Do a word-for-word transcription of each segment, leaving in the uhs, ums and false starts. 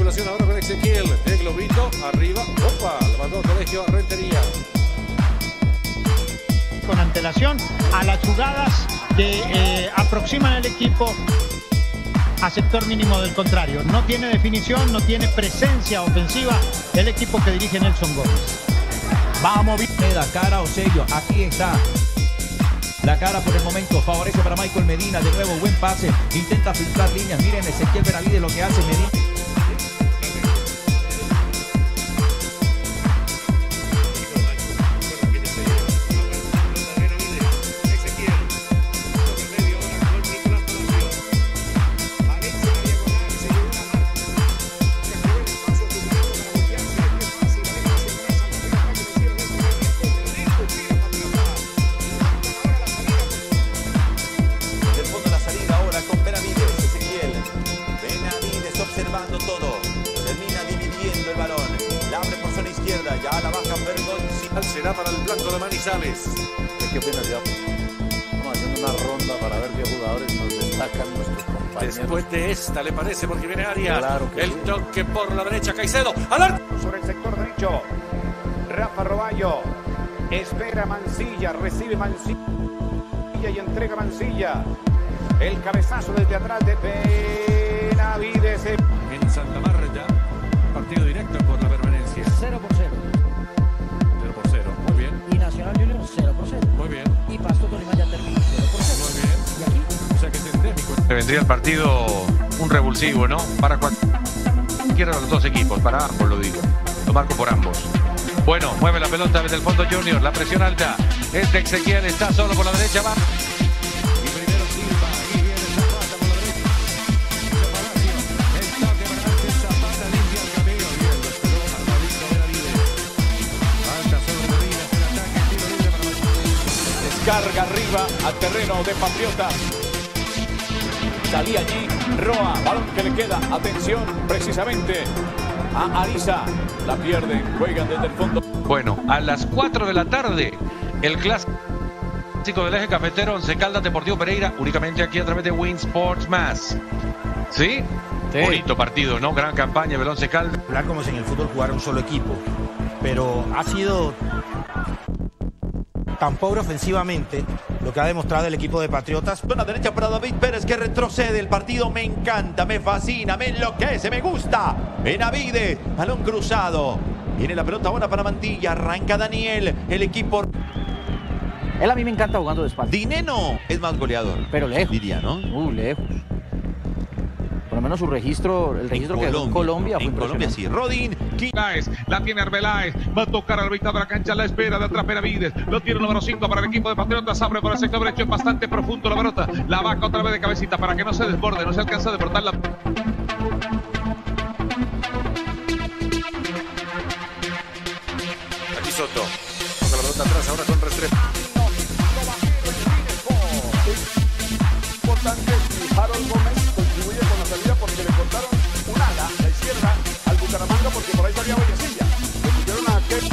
triangulación ahora con Ezequiel. De globito, arriba. Opa, le mandó Colegio a Rentería. Con antelación a las jugadas que eh, aproximan al equipo a sector mínimo del contrario. No tiene definición, no tiene presencia ofensiva el equipo que dirige Nelson Gómez. Vamos, Pineda, cara o sello. Aquí está. La cara por el momento favorece para Michael Medina. De nuevo, buen pase. Intenta filtrar líneas. Miren Ezequiel Benavides lo que hace Medina. Observando todo, termina dividiendo el balón, la abre por zona izquierda, ya la baja Bergonzi. Será para el blanco de Manizales. ¿Qué opinas ya? Vamos haciendo una ronda para ver qué jugadores nos destacan nuestros compañeros. Después de esta, ¿le parece? Porque viene Arias. Claro que el sí. toque por la derecha, Caicedo. ¡Al arco! Sobre el sector derecho, Rafa Roballo. Espera Mancilla, recibe Mancilla y entrega Mancilla. El cabezazo desde atrás de Benavides. En Santa Marta, partido directo por la permanencia. cero por cero. cero por cero, muy bien. Y Nacional Junior cero por cero. Muy bien. Y Pasto Tolima ya terminó cero por cero. Muy bien. Y aquí, O sea que es endémico. Le vendría el partido un revulsivo, ¿no? Para cualquiera de los dos equipos, para ambos lo digo. Lo marco por ambos. Bueno, mueve la pelota desde el fondo Junior, la presión alta. Es de Ezequiel, está solo por la derecha, va. Y primero Silva, y viene Zapata por la derecha. Palacio, el toque para adelante, Zapata limpia el camino. Bien, lo esperó Armadito Benavides. Falta sobre Medina, el ataque, tiro libre para Medina. Descarga arriba al terreno de Patriota. Salía allí Roa, balón que le queda, atención precisamente a Ariza, la pierden, juegan desde el fondo. Bueno, a las cuatro de la tarde, el clásico del eje cafetero, Once Caldas Deportivo Pereira, únicamente aquí a través de Win Sports Más. ¿Sí? Sí. Bonito partido, ¿no? Gran campaña del Once Caldas. Hablar como si en el fútbol jugara un solo equipo, pero ha sido tan pobre ofensivamente lo que ha demostrado el equipo de Patriotas. Zona derecha para David Pérez que retrocede. El partido me encanta, me fascina, me enloquece, me gusta. Benavides, balón cruzado. Viene la pelota ahora para Mantilla. Arranca Daniel, el equipo. él a mí me encanta jugando de espalda. Dineno es más goleador. Pero lejos. Diría, ¿no? Uh, lejos. Por lo menos su registro, el registro que dejó en Colombia fue en Colombia sí. Rodín. Arbeláez, la tiene Arbeláez, va a tocar a la mitad de la cancha, la espera de atrás Benavides, lo tiene el número cinco para el equipo de Patriotas, abre por el sector derecho, es bastante profundo la pelota, la vaca otra vez de cabecita para que no se desborde, no se alcanza a desbordar la... Aquí Soto. Con la pelota atrás ahora con Restrepo. Importante, Harold Gómez contribuye con la salida porque le cortaron un ala a la izquierda al Bucaramanga porque por ahí salía Vallecilla. Le pusieron a aquel.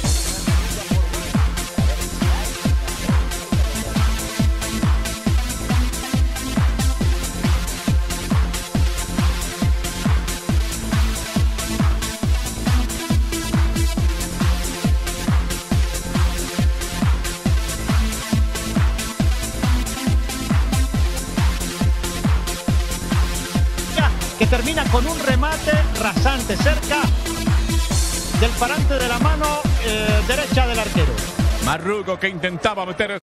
Que termina con un remate rasante cerca del parante de la mano eh, derecha del arquero. Marrugo que intentaba meter